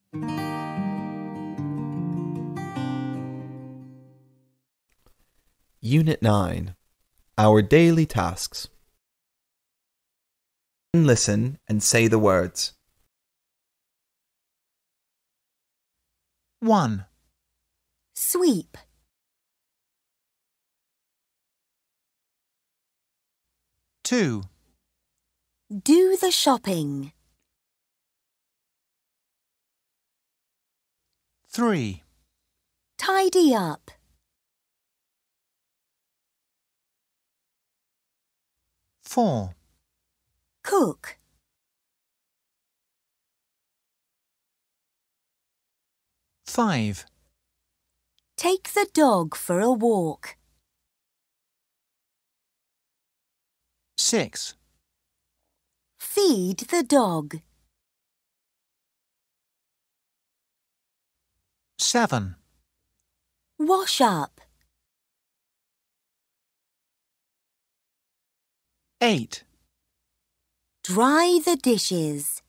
Unit 9. Our daily tasks. Listen and say the words. 1. Sweep, 2. do the shopping. 3. Tidy up, 4. cook, 5. take the dog for a walk. 6. Feed the dog. 7. Wash up. 8. Dry the dishes.